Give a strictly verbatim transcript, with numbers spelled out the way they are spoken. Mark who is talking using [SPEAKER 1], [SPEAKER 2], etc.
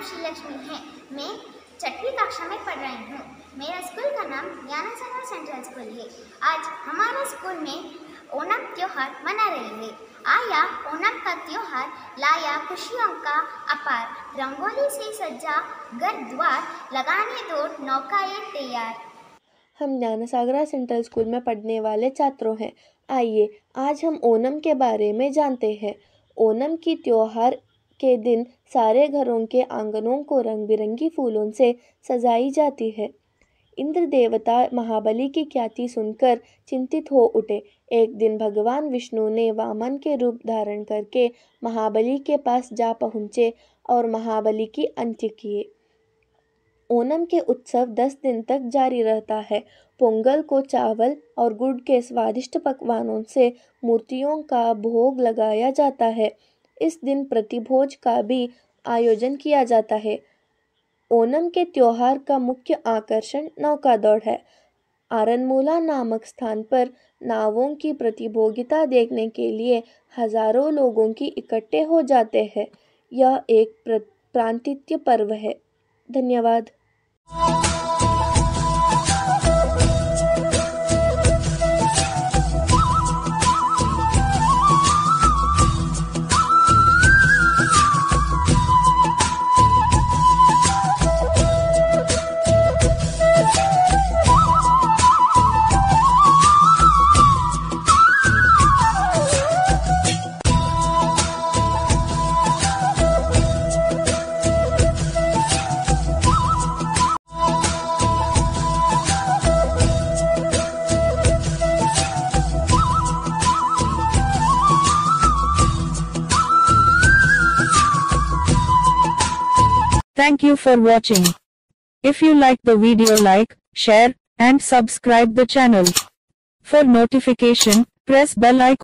[SPEAKER 1] श्री लक्ष्मी है। मैं छठवीं कक्षा में पढ़ रही हूँ। मेरा स्कूल का नाम ज्ञानसागर सेंट्रल स्कूल है। आज हमारे स्कूल में ओणम त्योहार मना रही है। आया ओणम का त्योहार लाया खुशियों का अपार, रंगोली से सजा घर द्वार, लगाने दो नौकाएं तैयार।
[SPEAKER 2] हम ज्ञानसागरा सेंट्रल स्कूल में पढ़ने वाले छात्रों हैं। आइए आज हम ओणम के बारे में जानते हैं। ओणम की त्योहार के दिन सारे घरों के आंगनों को रंग बिरंगी फूलों से सजाई जाती है। इंद्र देवता महाबली की ख्याति सुनकर चिंतित हो उठे। एक दिन भगवान विष्णु ने वामन के रूप धारण करके महाबली के पास जा पहुँचे और महाबली की अंत्य किए। ओणम के उत्सव दस दिन तक जारी रहता है। पोंगल को चावल और गुड़ के स्वादिष्ट पकवानों से मूर्तियों का भोग लगाया जाता है। इस दिन प्रतिभोज का भी आयोजन किया जाता है। ओणम के त्योहार का मुख्य आकर्षण नौका दौड़ है। आरनमूला नामक स्थान पर नावों की प्रतियोगिता देखने के लिए हजारों लोगों की इकट्ठे हो जाते हैं। यह एक प्रांतीय पर्व है। धन्यवाद।
[SPEAKER 3] Thank you for watching. If you like the video, like, share and subscribe the channel. For notification, press bell icon.